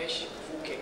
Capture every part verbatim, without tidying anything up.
रमेश फुके।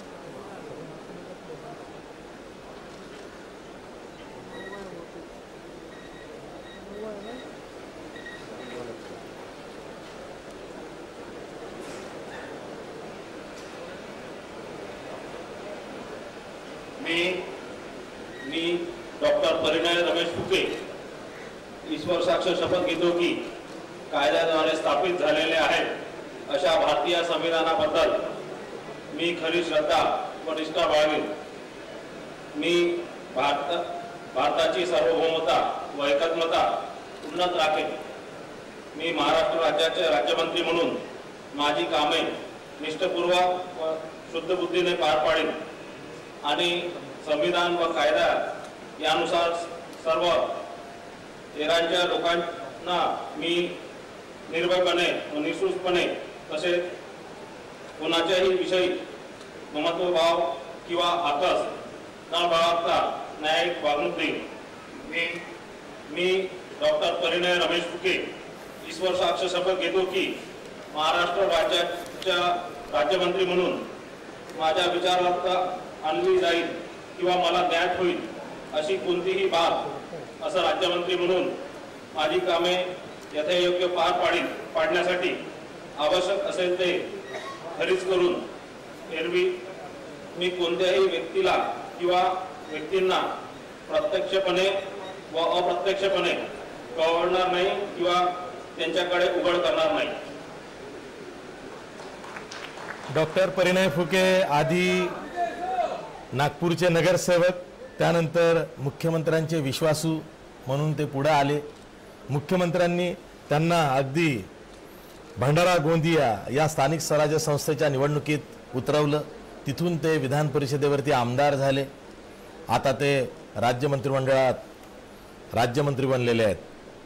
मी मी डॉक्टर परिणय रमेश फुके ईश्वर साक्ष शपथ घेतो की कायद्याद्वारे स्थापित झालेले आहे अशा भारतीय संविधानाबद्दल मी खरी श्रद्धा व निष्ठा बाळगेन। मी भारत भारताची सार्वभौमता व एकात्मता उन्नत राखेन। मी महाराष्ट्र राज्याचे राज्यमंत्री म्हणून माझी कामे निष्ठापूर्वक व शुद्ध बुद्धीने पार पाडेन आणि संविधान व कायदा यानुसार सर्व तेरांच्या लोकांना मी निर्भयपणे व निःशुल्कपणे तसेच कोणाच्याही विषयी ममत्वभाव किंवा आकस न बाळगता न्यायिक वागणूक देईन। मी मी डॉक्टर परिणय रमेश फुके ईश्वर साक्ष शपथ घेतो की महाराष्ट्र राज्याच्या राज्यमंत्री म्हणून माझ्या विचारार्थ आणली जाईल किंवा मला ज्ञात होईल अशी कोणतीही बाब असं राज्यमंत्री म्हणून माझी कामे यथायोग्य पार पाडी पाडण्यासाठी आवश्यक असेल ते खरीच करून एरवी मी कोणत्याही व्यक्तीला किंवा व्यक्तींना प्रत्यक्षपणे व अप्रत्यक्षपणे कळवणार नाही किंवा त्यांच्याकडे उघड करणार नाही। डॉक्टर परिणय फुके आधी नागपूरचे नगरसेवक, त्यानंतर मुख्यमंत्र्यांचे विश्वासू म्हणून ते पुढे आले। मुख्यमंत्र्यांनी त्यांना अगदी भंडारा गोंदिया या स्थानिक स्वराज्य संस्थेच्या निवडणुकीत उतरवलं। तिथून ते विधान परिषदेवरती आमदार झाले। आता ते राज्य मंत्रिमंडळात राज्यमंत्री बनलेले आहेत।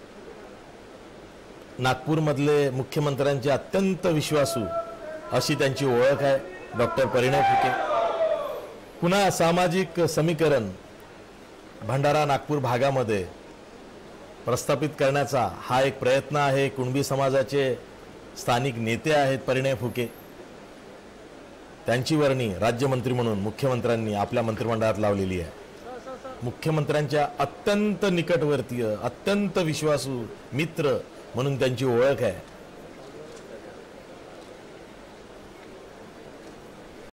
नागपूरमधले मुख्यमंत्र्यांचे अत्यंत विश्वासू अशी त्यांची ओळख आहे डॉक्टर परिणय फुके। पुन्हा सामाजिक समीकरण भंडारा नागपूर भागामध्ये प्रस्थापित करण्याचा हा एक प्रयत्न आहे। कुणबी समाजाचे स्थानिक नेते आहेत परिणय फुके। त्यांची वर्णी राज्यमंत्री म्हणून मुख्यमंत्र्यांनी आपल्या मंत्रिमंडळात लावलेली आहे। मुख्यमंत्र्यांच्या अत्यंत निकटवर्तीय अत्यंत विश्वासू मित्र म्हणून त्यांची ओळख आहे।